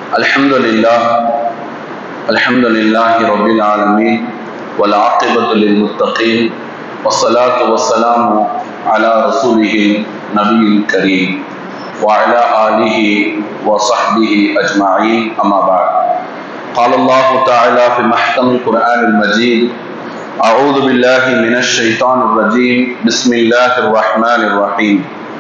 الحمد لله رب العالمين والعاقبة للمتقين والصلاة والسلام على رسوله النبي الكريم وعلى آله وصحبه أجمعين أما بعد. قال الله تعالى في محكم القرآن المجيد: أعوذ بالله من الشيطان الرجيم بسم الله الرحمن الرحيم.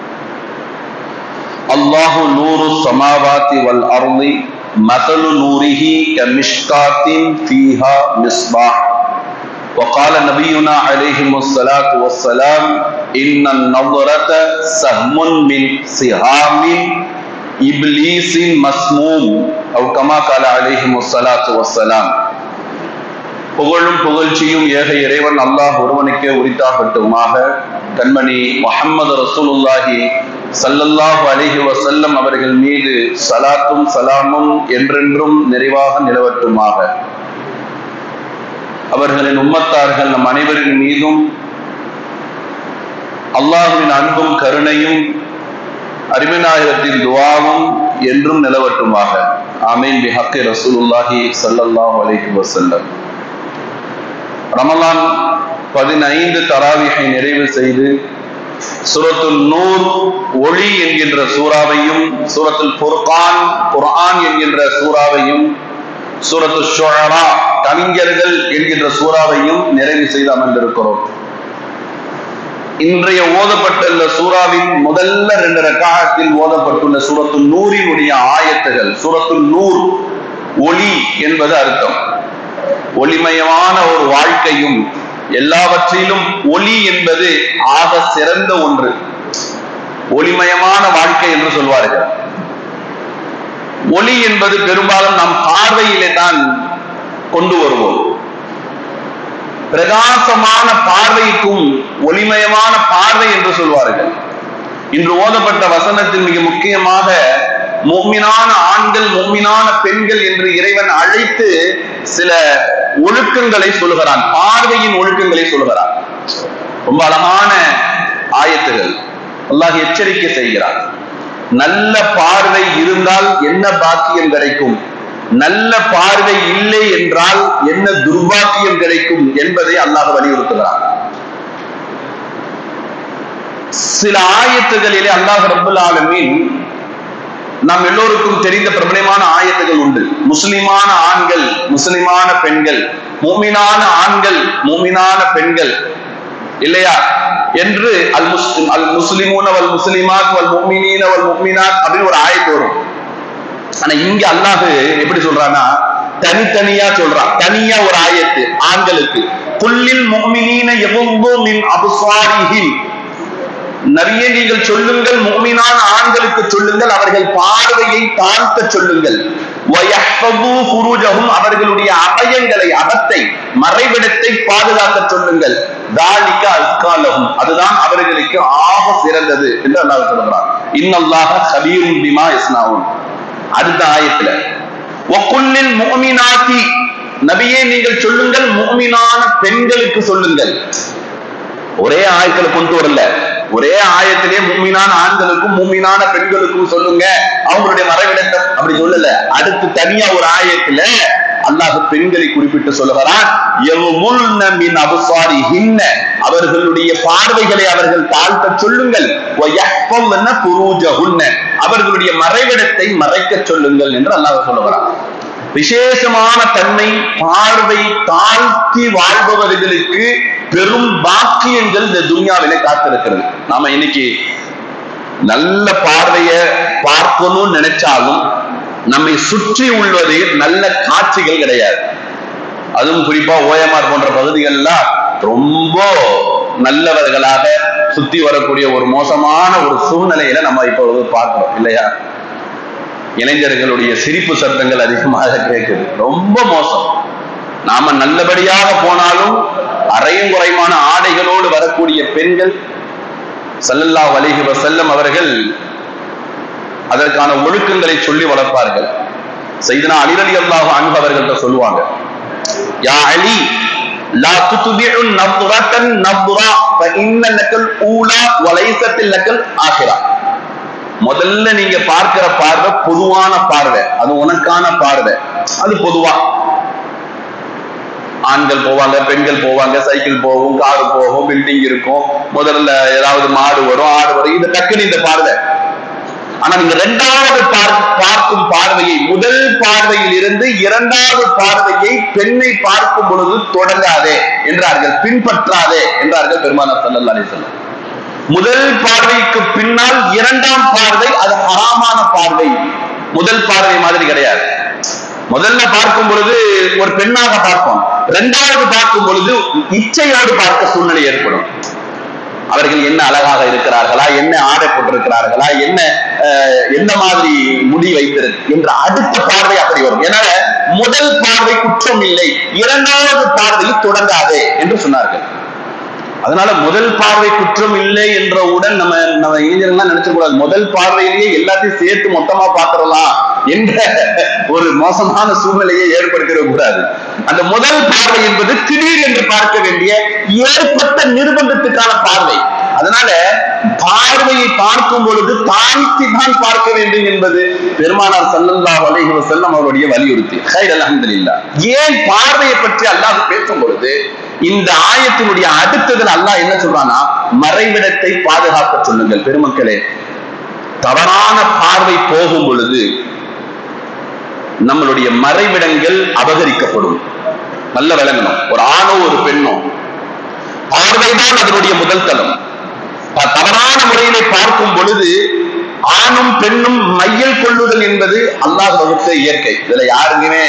الله نور السماوات والأرض مثل نوره كمشكاة فيها مصباح. وقال نبينا عليه الصلاة والسلام: إن النظرة سهم من سهام إبليس مسموم أو كما قال عليه الصلاة والسلام. புகழும் புகழ்ச்சியும் ஏக இறைவன் அல்லாஹ் ஒருவனுக்கே உரித்தாகட்டுமாக. கண்மணி முஹம்மது ரசூலுல்லாஹி ஸல்லல்லாஹு அலைஹி வஸல்லம் அவர்கள் மீது ஸலாத்தும் ஸலாமும் என்றென்றும் நிறைவாக நிலவட்டுமாக. அவர்களின் உம்மத்தார்கள் நம் அனைவரின் மீதும் அல்லாஹ்வின் அன்பும் கருணையும் அருமைநாயகத்தின் துஆவும் என்றும் நிலவட்டுமாக. ஆமீன் பிஹக்கி ரசூலுல்லாஹி ஸல்லல்லாஹு அலைஹி வஸல்லம். ரமலான் 15 தராவீஹை நிறைவு செய்து சூரத்துல் நூர் ஒளி என்கின்ற சூறாவையும், சூரத்துல் ஃபுர்கான் குர்ஆன் என்கின்ற சூறாவையும், சூரத்துல் ஷுஅரா கவிஞர்கள் என்கின்ற சூறாவையும் நிறைவு செய்து அமர்ந்திருக்கிறோம். இன்றைய ஓதப்பட்ட இந்த சூறாவின் முதல்ல 2 ரக்காஅத்தில் ஓதப்பட்டுள்ள சூரத்துல் நூரினுடைய ஆயத்துகள். சூரத்துல் நூர் ஒளி என்பது அர்த்தம். ஒளிமயமான ஒரு வாழ்க்கையும் எல்லாவற்றிலும் ஒளி என்பது ஆக சிறந்த ஒன்று. ஒளிமயமான வாழ்க்கை என்று சொல்வார்கள். ஒளி என்பது பெரும்பாலும் நம் பார்வையிலே தான் கொண்டு வருவோம். பிரகாசமான பார்வைக்கும் ஒளிமயமான பார்வை என்று சொல்வார்கள். இன்று ஓதப்பட்ட வசனத்தில் மிக முக்கியமாக முஃமினான ஆண்கள், முஃமினான பெண்கள் என்று இறைவன் அழைத்து சில ஒழுக்கங்களை சொல்லுகிறான். பார்வையின் ஒழுக்கங்களை சொல்லுகிறான். ரொம்ப அழகான ஆயத்துகள். அல்லாஹ் எச்சரிக்கை செய்கிறான். நல்ல பார்வை இருந்தால் என்ன பாக்கியம் கிடைக்கும், நல்ல பார்வை இல்லை என்றால் என்ன துர்பாக்கியம் கிடைக்கும் என்பதை அல்லாஹ் வலியுறுத்துகிறான். சில ஆயத்துகளிலே அல்லாஹ் ரப்பல் ஆலமீன் நாம் எல்லோருக்கும் தெரிந்த பிரபலமான ஆயத்துகள் உண்டு. முஸ்லிமான ஆண்கள், முஸ்லிமான பெண்கள், முஃமினான ஆண்கள், முஃமினான பெண்கள், இல்லையா என்று அல் முஸ்லிமூன வல் முஸ்லிமாத் வல் முஃமினீன வல் முஃமினாத் அப்படி ஒரு ஆயத்து வரும். ஆனா இங்க அல்லாஹ் எப்படி சொல்றான்னா தனித்தனியா சொல்றான். தனியா ஒரு ஆயத்து ஆண்களுக்கு, குல்லில் முஃமினீன யகுது மின் அப்சாரிஹிம், நபியே நீங்கள் சொல்லுங்கள், முஃமினான ஆண்களுக்கு சொல்லுங்கள், அவர்கள் பார்வையை தாழ்த்த சொல்லுங்கள். வயஹ்ஃபது ஃபுரூஜஹும், அவர்களுடைய அபயங்களை, அகத்தை, மறைவிடத்தை பாதுகாக்க சொல்லுங்கள். தாலிக அஸ்காலஹும், அதுதான் அவர்களுக்கு ஆக சிறந்தது என்று அல்லாஹ் சொல்கிறார். இன்னல்லாஹ கபீரும் பிமா யஸ்னஊன். அடுத்த ஆயத்துல வகுல்லில் முஃமினாத்தி, நபியே நீங்கள் சொல்லுங்கள், முஃமினான பெண்களுக்கு சொல்லுங்கள். ஒரே ஆயத்துல கொண்டு வரல, ஒரே ஆயத்திலே முஃமினான ஆண்களுக்கும் முஃமினான பெண்களுக்கும் சொல்லுங்க, அவங்களுடைய மறைவிடத்தை அப்படி சொல்லல. அடுத்து தனியா ஒரு ஆயத்துல அல்லாஹ் பெண்களை குறிப்பிட்டு சொல்லுகிறான். யகுல்ன மின் அப்சாரிஹின்ன, அவர்களுடைய பார்வைகளை அவர்கள் தாழ்த்த சொல்லுங்கள். வயஹ்ஃபதுன ஃபுரூஜஹுன்ன, அவர்களுடைய மறைவிடத்தை மறைக்க சொல்லுங்கள் என்று அல்லாஹ் சொல்லுகிறான். விசேஷமான தன்மை பார்வை தாழ்த்தி வாழ்பவர்களுக்கு பெரும் பாக்கியங்கள் இந்த துன்யாவிலே காத்திருக்கிறது. நாம இன்னைக்கு நல்ல பார்வைய பார்க்கணும்னு நினைச்சாலும் நம்மை சுற்றி உள்ளது நல்ல காட்சிகள் கிடையாது. அதுவும் குறிப்பா ஓஎம்ஆர் போன்ற பகுதிகள்லாம் ரொம்ப நல்லவர்களாக சுத்தி வரக்கூடிய ஒரு மோசமான ஒரு சூழ்நிலையில நம்ம இப்பொழுது பார்க்கிறோம், இல்லையா? இளைஞர்களுடைய சிரிப்பு சத்தங்கள் அதிகமாக கேட்குது. ரொம்ப மோசம். நாம நல்லபடியாக போனாலும் அரையும் குறைமான ஆடைகளோடு வரக்கூடிய பெண்கள், ஸல்லல்லாஹு அலைஹி வஸல்லம் அவர்கள் அதற்கான ஒழுக்கங்களை சொல்லி வளர்ப்பார்கள். சையதுனா அலி ரலியல்லாஹு அன்ஹு அவர்கள்ட்ட சொல்லுவாங்க, யா அலி லா துத்பிஉ நத்ரத்தன் நத்ரா ஃபஇன்ன லக்கல் ஊலா வலைஸத் லக்கல் ஆகிரா. முதல்ல நீங்க பார்க்கிற பார்வை பொதுவான பார்வை, அது உனக்கான பார்வை, அது பொதுவா. ஆண்கள் போவாங்க, பெண்கள் போவாங்க, சைக்கிள் போகும், காரு போகும், பில்டிங் இருக்கும், முதல்ல ஏதாவது மாடு வரும், ஆடு வரும், இது டக்குன்னு இந்த பார்வை. ஆனா நீங்க இரண்டாவது பார்க்கும் பார்வையை, முதல் பார்வையில் இருந்து இரண்டாவது பார்வையை பெண்ணை பார்க்கும் பொழுது தொடங்காதே என்றார்கள், பின்பற்றாதே என்றார்கள் பெருமானார் ஸல்லல்லாஹு அலைஹி வஸல்லம். முதல் பார்வைக்கு பின்னால் இரண்டாம் பார்வை அது ஹராமான பார்வை, முதல் பார்வை மாதிரி கிடையாது. முதல்ல பார்க்கும் பொழுது ஒரு பெண்ணாக பார்ப்போம், இரண்டாவது பார்க்கும் பொழுது இச்சையோடு பார்க்க சூழ்நிலை ஏற்படும். அவர்கள் என்ன அழகாக இருக்கிறார்களா, என்ன ஆடை போட்டிருக்கிறார்களா, என்ன எந்த மாதிரி முடி வைத்திருக்கு என்ற அடுத்த பார்வை அப்படி வரும். ஏன்னா முதல் பார்வை குற்றம் இல்லை, இரண்டாவது பார்வையில் தொடங்காதே என்று சொன்னார்கள். அதனால முதல் பார்வை குற்றம் இல்லை என்றவுடன் நம்ம இளைஞர்கள் நினைச்ச கூடாது, முதல் பார்வையிலேயே எல்லாத்தையும் சேர்த்து மொத்தமா பாத்திரலாம் என்ற ஒரு மோசமான சூழ்நிலையை ஏற்படுத்திட கூடாது. அந்த முதல் பார்வை என்பது திடீர் என்று பார்க்க வேண்டிய ஏற்பட்ட நிர்பந்தத்துக்கான பார்வை. அதனால பார்வையை பார்க்கும் பொழுது தாழ்த்தி தான் பார்க்க வேண்டும் என்பது பெருமானார் ஸல்லல்லாஹு அலைஹி வஸல்லம் அவருடைய வலியுறுத்தி. ஹைர் அல்ஹம்துலில்லாஹ். ஏன் பார்வையை பற்றி அல்லாஹ் பேசும் பொழுது இந்த ஆயத்தினுடைய அடுத்ததில் அல்லாஹ் என்ன சொல்றானா, மறைவிடத்தை பாதுகாக்க சொல்லுங்கள். பெருமக்களே, தவறான பார்வை போகும் பொழுது நம்மளுடைய மறைவிடங்கள் அபகரிக்கப்படும். நல்ல விளங்கணும். ஒரு ஆணோ ஒரு பெண்ணோ பார்வைதான் அதனுடைய முதல் தளம். தவறான முறையிலே பார்க்கும் பொழுது ஆணும் பெண்ணும் மையல் கொள்ளுதல் என்பது அல்லாஹ் வகுத்த இயற்கை. இதுல யாருக்குமே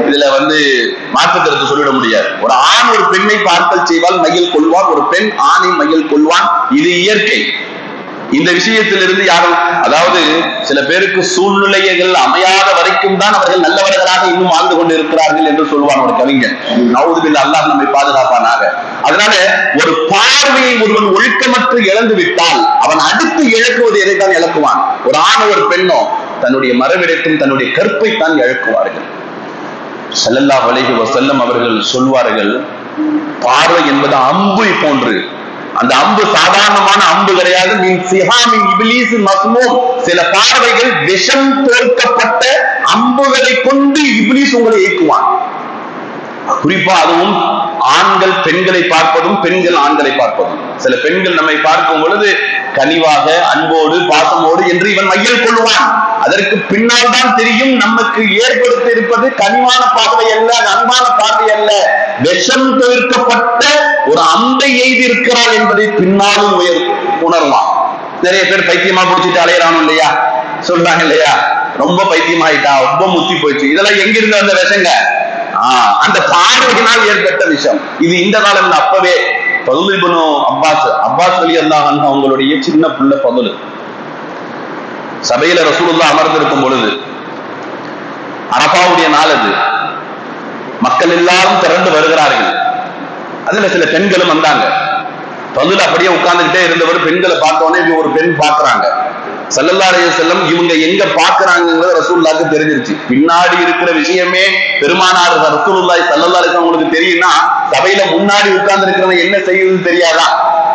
மாற்று கருத்து சொல்லிட முடியாது. ஒரு ஆண் ஒரு பெண்ணை பார்த்தல் செய்வால் மையல் கொள்வான், ஒரு பெண் ஆணை மையல் கொள்வான், இது இயற்கை. இந்த விஷயத்திலிருந்து யாரும், அதாவது சில பேருக்கு சூழ்நிலைகள் அமையாத வரைக்கும் தான் அவர்கள் நல்லவர்களாக இன்னும் வாழ்ந்து கொண்டு இருக்கிறார்கள் என்று சொல்வான் ஒரு கவிஞன். நவுது பில்லாஹ், அல்லாஹ் நம்மை பாதுகாப்பானாக. அதனால ஒரு பார்வையை ஒருவன் ஒழுக்கமற்று இழந்து விட்டால் அவன் அடுத்து இழக்குவது எதைத்தான் இழக்குவான்? ஒரு ஆணோ ஒரு பெண்ணோ தன்னுடைய மறைவிடத்தும் தன்னுடைய கற்பை தான் இழக்குவார்கள். ஸல்லல்லாஹு அலைஹி வஸல்லம் அவர்கள் சொல்வார்கள், பார்வை என்பது அம்பு போன்று. அந்த அம்பு சாதாரணமான அம்பு கிடையாது. சில பார்வைகள் விஷம் தோற்கப்பட்ட அம்புகளை கொண்டு இப்லீஸ் உங்களை இயக்குவான். குறிப்பா அதுவும் ஆண்கள் பெண்களை பார்ப்பதும் பெண்கள் ஆண்களை பார்ப்பதும். சில பெண்கள் நம்மை பார்க்கும் பொழுது கனிவாக, அன்போடு, பாசமோடு என்று இவன் மையல் கொள்வான். அதற்கு பின்னால் தான் தெரியும் நமக்கு ஏற்படுத்தி இருப்பது கனிவான பார்வை அல்ல, அன்பான பார்வை அல்ல, விஷம் தவிர்க்கப்பட்ட ஒரு அம்பை எய்தி இருக்கிறாள் என்பதை பின்னாலும் உணர்வான். நிறைய பேர் பைத்தியமா பிடிச்சிட்டு அலையறானோ இல்லையா, சொல்றாங்க இல்லையா, ரொம்ப பைத்தியமாயிட்டா, ரொம்ப முத்தி போயிடுச்சு. இதெல்லாம் எங்கிருந்து வந்த விஷங்க? அந்த பார்வையினால் ஏற்பட்ட விஷயம். இது இந்த காலம் அப்பவே ஃபதுல் இப்னு அப்பாஸ் ரலியல்லாஹு அன்ஹு அவங்களுடைய சின்ன பிள்ளை ஃபதுல் சபையில ரசூலுல்லாஹ் அமர்ந்திருக்கும் பொழுது, அரஃபாவுடைய நாள் அது, மக்கள் எல்லாரும் திரண்டு வருகிறார்கள். அதுல சில பெண்களும் வந்தாங்க. ஃபதுல் அப்படியே உட்கார்ந்துகிட்டே இருந்தவர் பெண்களை பார்த்தோன்னே ஒரு பெண் பாக்குறாங்க. ஸல்லல்லாஹு அலைஹி வஸல்லம் இவங்க எங்க பாக்குறாங்கிறது ரசூலுல்லாஹ்க்கு தெரிஞ்சிருச்சு. பின்னாடி இருக்கிற விஷயமே பெருமானார் ரசூலுல்லாஹி ஸல்லல்லாஹு அலைஹி வஸல்லம் உங்களுக்கு தெரியும்னா சபையில முன்னாடி உட்கார்ந்து இருக்கிறவங்க என்ன செய்யுதுன்னு தெரியாதா?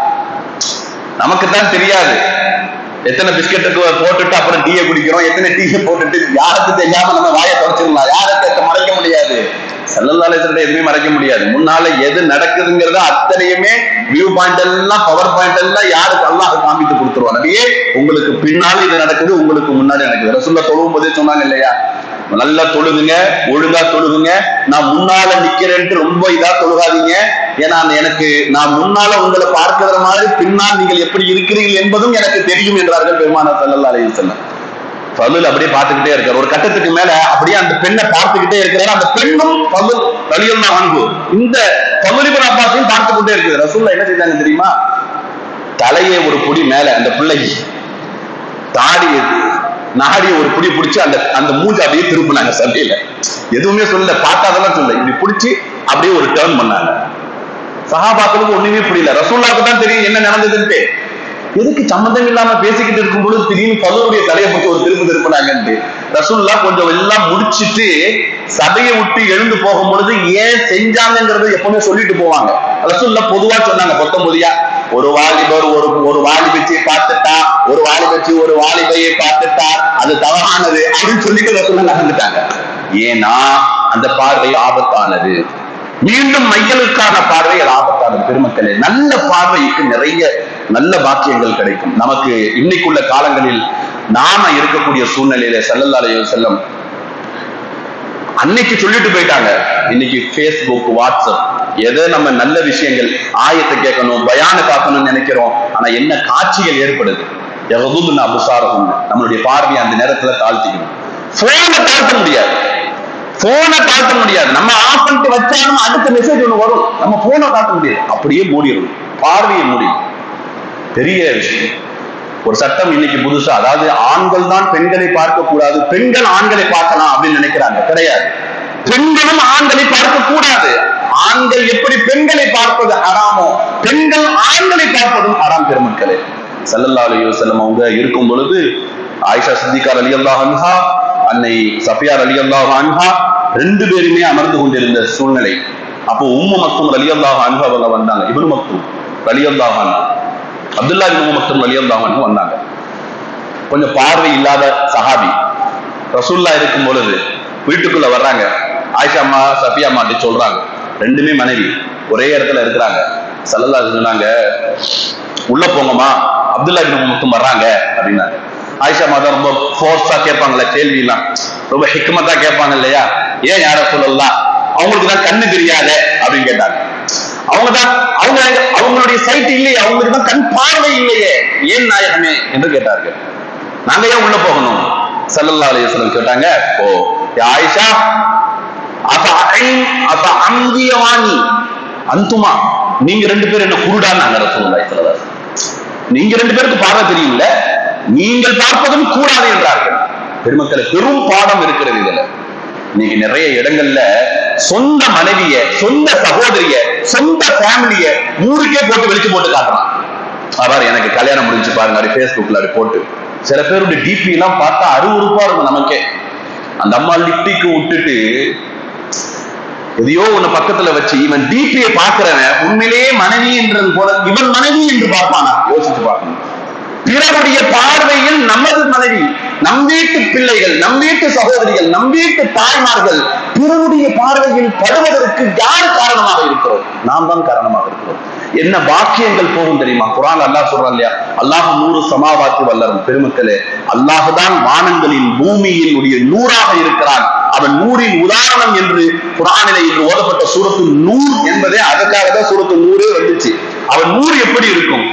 நமக்கு தான் தெரியாது. எத்தனை பிஸ்கெட்டுக்கு போட்டுட்டு அப்புறம் டீயை குடிக்கிறோம், எத்தனை டீயை போட்டுட்டு யாருக்கு தெரியாம நம்ம வாயை தொடச்சிடலாம். யாருக்கு மறைக்க முடியாது. ஸல்லல்லாஹு அலைஹி வஸல்லம் எதுவுமே மறைக்க முடியாது. முன்னால எது நடக்குதுங்கிறத அத்தனையுமே வியூ பாயிண்ட் எல்லாம், பவர் பாயிண்ட் எல்லாம் யாருக்கு அல்லாஹ் காமித்து கொடுத்துருவான். நபியே, உங்களுக்கு பின்னால இது நடக்குது, உங்களுக்கு முன்னாடி நடக்குது. ரசூலுல்லாஹ் தொழுவும் போதே சொன்னாங்க இல்லையா, நல்லா தொழுகுங்க, ஒழுங்கா தொழுகுங்க, நான் முன்னால நிக்கிறேன்ட்டு ரொம்ப இதா தொழுகாதீங்க. ஏன்னா நான் முன்னால உங்களை பார்க்கிற மாதிரி பின்னால் நீங்கள் எப்படி இருக்கிறீர்கள் என்பதும் எனக்கு தெரியும் என்றார்கள் பெருமானார் ஸல்லல்லாஹு அலைஹி வஸல்லம். ஃபதுல் அப்படியே பார்த்துக்கிட்டே இருக்கார். ஒரு கட்டத்துக்கு மேல அப்படியே அந்த பெண்ணை பார்த்துக்கிட்டே இருக்கிறார். அந்த பெண்ணும் ஃபதுல் ரலியல்லாஹு அன்ஹு இந்த ஃபதுல் இப்னு அப்பாஸையும் பார்த்து கொண்டே இருக்குது. ரசூலுல்லாஹ் என்ன செய்தாங்க தெரியுமா? தலையை ஒரு பொடி மேல அந்த பிள்ளைக்கு தாடி நாடிய ஒரு புடி பிடிச்சி அந்த மூஞ்சி அப்படியே திருப்பினாங்க. சபையில எதுவுமே சொல்லல, பார்க்காதெல்லாம் சொல்ல, இப்படி பிடிச்சி அப்படியே ஒரு டர்ன் பண்ணாங்க. சஹாபாக்களுக்கு ஒண்ணுமே புரியல. ரசூலுல்லாஹ்க்கு தான் தெரியும் என்ன நடந்ததுன்ட்டு. எதுக்கு சம்பந்தம் இல்லாம பேசிக்கிட்டு இருக்கும் பொழுது திடீர்னு ஃபதுலுடைய தலையை பற்றி ஒரு திருப்பினாங்கன்ட்டு. ரசூலுல்லாஹ் கொஞ்சம் எல்லாம் முடிச்சிட்டு சபையை விட்டு எழுந்து போகும் பொழுது ஏன் செஞ்சாங்கிறத எப்பவுமே சொல்லிட்டு போவாங்க. ரசூலுல்லாஹ் பொதுவா சொன்னாங்க, 19 ஒரு வாலிபர் ஒரு வாலிபச்சியை பார்த்துட்டா, ஒரு வாலிபச்சி ஒரு வாலிபையை பார்த்துட்டா அது தவறானது அப்படின்னு சொல்லிட்டு ரசூலுல்லாஹ் நடந்துட்டாங்க. ஏன்னா அந்த பார்வை ஆபத்தானது. மீண்டும் மையலுக்கான பார்வை அது ஆபத்தானது. பெருமக்களே, நல்ல பார்வைக்கு நிறைய நல்ல பாக்கியங்கள் கிடைக்கும். நமக்கு இன்னைக்குள்ள காலங்களில் நாம இருக்கக்கூடிய சூழ்நிலையில ஸல்லல்லாஹு அலைஹி வஸல்லம் அன்னைக்கு சொல்லிட்டு போயிட்டாங்க. இன்னைக்கு Facebook, வாட்ஸ்அப், எதை நம்ம நல்ல விஷயங்கள் ஆயத்தை கேட்கணும், பயான காக்கணும்னு நினைக்கிறோம். ஆனா என்ன காட்சிகள் ஏற்படுது. யகுதுன அப்சாரஹும், நம்மளுடைய பார்வையை அந்த நேரத்துல தாழ்த்திக்கணும். போனை தாழ்த்த முடியாது, போனை தாழ்த்த முடியாது. நம்ம ஆஃப் பண்ணிட்டு வச்சாலும் அடுத்த மெசேஜ் ஒண்ணு வரும். நம்ம போனை தாழ்த்த முடியாது, அப்படியே மூடிடும், பார்வையை மூடிடும். பெரிய விஷயம். ஒரு சட்டம் இன்னைக்கு புதுசா, அதாவது ஆண்கள் தான் பெண்களை பார்க்க கூடாது, பெண்கள் ஆண்களை பார்க்கலாம் அப்படின்னு நினைக்கிறாங்க. கிடையாது, பெண்களும் ஆண்களை பார்க்க கூடாது. ஆண்கள் எப்படி பெண்களை பார்ப்பது ஹராமோ, பெண்கள் ஆண்களை பார்ப்பதும் ஹராம். பெருமக்களே, ஸல்லல்லாஹு அலைஹி வஸல்லம் அவங்க இருக்கும் பொழுது ஆயிஷா சித்திகா ரலியல்லாஹு அன்ஹா, அன்னை சஃபியா ரலியல்லாஹு அன்ஹா ரெண்டு பேருமே அமர்ந்து கொண்டிருந்த சூழ்நிலை. அப்போ உம்மு மக்தும் ரலியல்லாஹு அன்ஹா அவங்க வந்தாங்க. இப்னு மக்தும் ரலியல்லாஹு அன்ஹு, அப்துல்லா இப்னு மக்தும் ரலியல்லாஹு அன்ஹு வந்தாங்க. கொஞ்சம் பார்வை இல்லாத சஹாபி. ரசூலுல்லாஹ் இருக்கும் பொழுது வீட்டுக்குள்ள வர்றாங்க. ஆயிஷா அம்மா சஃபியா அம்மா அப்படி சொல்றாங்க, ரெண்டுமே மனைவி ஒரே இடத்துல இருக்கிறாங்க. ஸல்லல்லாஹு அலைஹி சொன்னாங்க, உள்ள போங்கம்மா, அப்துல்லா இப்னு மக்தும் வர்றாங்க அப்படின்னாங்க. ஆயிஷா அம்மா தான் ரொம்ப ஃபோர்ஸா கேட்பாங்கல்ல, கேள்வி எல்லாம் ரொம்ப ஹிக்மத்தா கேட்பாங்க இல்லையா, ஏன் யார சொல்லலாம், அவங்களுக்கு தான் கண்ணு தெரியாது அப்படின்னு கேட்டாங்க. அவங்களுடைய சைட் இல்லையே, அவங்களுக்கு தான் கண் பார்வை இல்லையே, ஏன் நாயகமே என்று கேட்டார்கள். நாங்க ஏன் உள்ள போகணும்? ஸல்லல்லாஹு அலைஹி வஸல்லம் கேட்டாங்க, ஓ ஆயிஷா, அந்துமா, நீங்க ரெண்டு பேரும் என்ன குருடான்னு ரசூலுல்லாஹி ஸல்லல்லாஹு அலைஹி வஸல்லம், நீங்க ரெண்டு பேருக்கு பார்வை தெரியல, நீங்கள் பார்ப்பதும் கூடாது என்றார்கள். பெருமக்களை, பெரும் பாடம் இருக்கிறது இதுல. இன்னைக்கு நிறைய இடங்கள்ல சொந்த மனைவிய, சொந்த சகோதரிய, சொந்த ஃபேமிலிய ஊருக்கே போட்டு வெளிச்சு போட்டு காட்டலாம். அவர் எனக்கு கல்யாணம் முடிஞ்சு பாருங்க, அப்படி Facebookல அப்படி போட்டு. சில பேருடைய டிபி எல்லாம் பார்த்தா அருவருப்பா இருக்கும் நமக்கே. அந்த அம்மா லிப்டிக்கு விட்டுட்டு எதையோ ஒண்ணு பக்கத்துல வச்சு, இவன் டிபியை பார்க்கிறவன் உண்மையிலேயே மனைவி என்றது போல இவன் மனைவி என்று பார்ப்பானா? யோசிச்சு பார்க்கணும். பிறருடைய பார்வையில் நமது மனைவி, நம் வீட்டு பிள்ளைகள், நம் வீட்டு சகோதரிகள், நம் வீட்டு தாய்மார்கள் பிறருடைய பார்வையில் படுவதற்கு யார் காரணமாக இருக்கிறோம்? நாம் தான் காரணமாக இருக்கிறோம். என்ன பாக்கியங்கள் போகும் தெரியுமா? குர்ஆன் அல்லாஹ் சொல்றான் இல்லையா, அல்லாஹ் நூறு சமாவாத்து வல்லரும். பெருமக்களே, அல்லாஹ் தான் வானங்களின் பூமியின் உடைய நூறாக இருக்கிறான். அவன் நூறின் உதாரணம் என்று குர்ஆனிலே இன்று ஓதப்பட்ட சூரத்து நூர் என்பதே அதற்காக தான் சூரத்து நூரே வந்துச்சு. அவன் நூறு எப்படி இருக்கும்?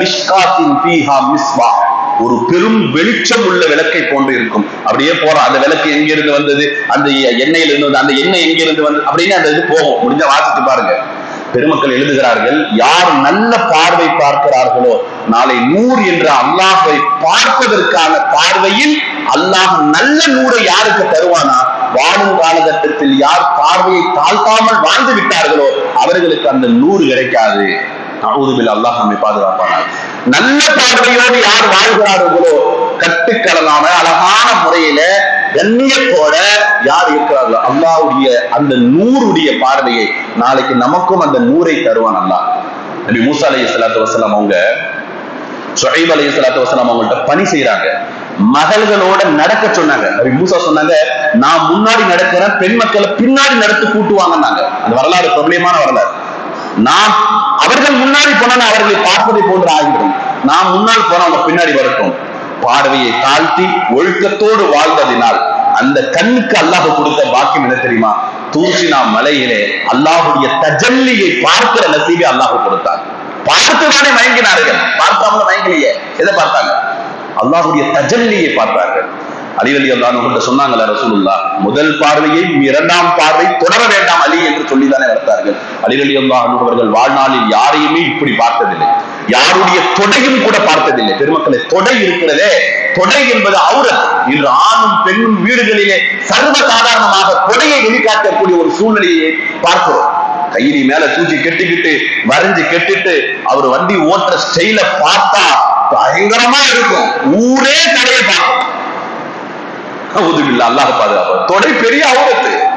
ஒரு பெரும் வெளிச்சம் உள்ள விளக்கை போன்று இருக்கும். அப்படியே போறோம், அந்த விளக்கு எங்கிருந்து வந்தது, அந்த எண்ணெயில இருந்து, அந்த எண்ணெய் எங்கிருந்து வந்தது அப்படின்னு அந்த இது போகும். முடிஞ்ச வாசித்து பாருங்க. பெருமக்கள் எழுதுகிறார்கள், யார் நல்ல பார்வை பார்க்கிறார்களோ நாளை நூர் என்ற அல்லாஹ்வை பார்ப்பதற்கான பார்வையில் அல்லாஹ் நல்ல நூரை யாருக்கு தருவானா, வாழும் காலகட்டத்தில் யார் பார்வையை தாழ்த்தாமல் வாழ்ந்து விட்டார்களோ அவர்களுக்கு அந்த நூறு கிடைக்காது. அல்லாஹ் நம்மை பாதுகாப்பானார். நல்ல பார்வையோடு யார் வாழ்கிறார்களோ, கட்டுக்கடலான அழகான முறையில கண்ணியத்தோட யார் இருக்கிறார்களோ அல்லாஹ்வுடைய அந்த நூறுடைய பார்வையை நாளைக்கு நமக்கும் அந்த நூரை தருவான் அல்லாஹ். நபி மூசா அலைஹிஸ்ஸலாத்து வஸலாம் அவங்க ஷுஐப் அலைஹிஸ்ஸலாத்து வஸலாம் அவங்கள்ட்ட பணி செய்யறாங்க. மகள்களோட நடக்க சொன்னாங்க. நபி மூசா சொன்னாங்க, நான் முன்னாடி நடக்கிறேன், பெண் மக்களை பின்னாடி நடத்து கூட்டுவாங்கன்னாங்க. அந்த வரலாறு பிரபலமான வரலாறு. நான் அவர்கள் முன்னாடி போனா அவர்களை பார்ப்பதை போன்று ஆகிவிடும், நான் முன்னால் போனா அவங்க பின்னாடி வரட்டும். பார்வையை தாழ்த்தி ஒழுக்கத்தோடு வாழ்ந்ததினால் அந்த கண்ணுக்கு அல்லாஹ் கொடுத்த பாக்கியம் என்ன தெரியுமா? தூர்சினா மலையிலே அல்லாஹுடைய தஜல்லியை பார்க்கிற நசீபை அல்லாஹ் கொடுத்தார். பார்த்துதானே மயங்கினார்கள், பார்க்காமல் மயங்கலையே. எதை பார்த்தாங்க? அல்லாஹுடைய தஜல்லியை பார்த்தார்கள். அலி ரலியல்லாஹு அன்ஹு சொன்னாங்கல்ல ரசூலுல்லாஹ், முதல் பார்வையை இரண்டாம் பார்வை தொடர வேண்டாம் அலி என்று சொல்லித்தானே வளர்த்தார்கள். அலி ரலியல்லாஹு அன்ஹு அவர்கள் வாழ்நாளில் யாரையுமே இப்படி பார்த்ததில்லை, யாருடைய தொடையும் கூட பார்த்ததில்லை. பெருமக்களை, தொடை இருக்கிறதே, தொடை என்பது ஔரத். இன்று ஆணும் பெண்ணும் வீடுகளிலே சர்வ சாதாரணமாக தொடையை வெளிக்காட்டக்கூடிய ஒரு சூழ்நிலையை பார்க்கிறோம். கையிலி மேல தூக்கி கெட்டிக்கிட்டு வரைஞ்சு கெட்டிட்டு அவர் வண்டி ஓட்டுற ஸ்டைல பார்த்தா பயங்கரமா இருக்கும். ஊரே தடையை பார்க்கும். அல்லாஹ் பாதுகாப்பு. தொடை பெரிய ஔரத்து.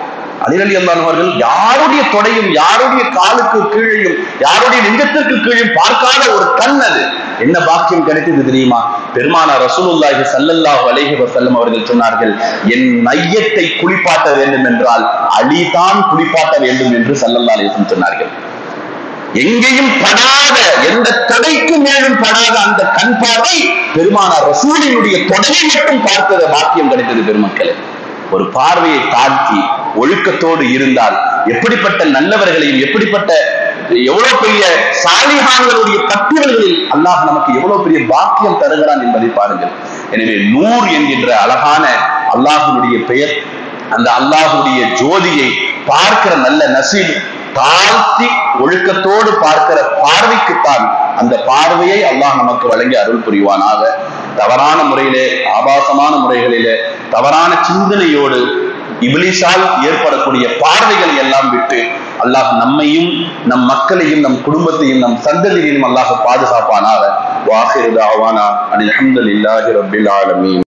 அலி ரலியல்லாஹு அவர்கள் யாருடைய தொடையும் யாருடைய காலுக்கு கீழையும் யாருடைய நெஞ்சத்திற்கு கீழையும் பார்க்காத ஒரு கண். அது என்ன பாக்கியம் கிடைத்தது தெரியுமா? பெருமானார் ரசூலுல்லாஹி ஸல்லல்லாஹு அலைஹி வஸல்லம் அவர்கள் சொன்னார்கள், என் மையத்தை குளிப்பாட்ட வேண்டும் என்றால் அலி தான் குளிப்பாட்ட வேண்டும் என்று ஸல்லல்லாஹு அலைஹி வஸல்லம் சொன்னார்கள். எங்கேயும் படாத, எந்த தடைக்கு மேலும் படாத அந்த கண் பார்வை பெருமானார் ரசூலினுடைய தொடையை மட்டும் பார்த்தத பாக்கியம் கிடைத்தது. பெருமக்களே, ஒரு பார்வையை தாழ்த்தி ஒழுக்கத்தோடு இருந்தால் எப்படிப்பட்ட நல்லவர்களையும் எப்படிப்பட்ட எவ்வளவு பெரிய சாலிஹான்களுடைய பட்டியல்களில் அல்லாஹ் நமக்கு எவ்வளவு பெரிய பாக்கியம் தருகிறான் என்பதை பாருங்கள். எனவே நூர் என்கின்ற அழகான அல்லாஹ்வுடைய பெயர், அந்த அல்லாஹ்வுடைய ஜோதியை பார்க்கிற நல்ல நசீப், தாழ்த்தி ஒழுக்கத்தோடு பார்க்கிற பார்வைக்குத்தான் அந்த பார்வையை அல்லாஹ் நமக்கு வழங்கி அருள் புரிவானாக. தவறான முறையிலே, ஆபாசமான முறைகளிலே, தவறான சிந்தனையோடு இப்லீஸால் ஏற்படக்கூடிய பார்வைகளை எல்லாம் விட்டு அல்லாஹ் நம்மையும் நம் மக்களையும் நம் குடும்பத்தையும் நம் சந்ததியையும் அல்லாஹ் பாதுகாப்பானாக. வாஹிரு தஅவானா அனில் ஹம்துலில்லாஹி ரப்பில் ஆலமீன்.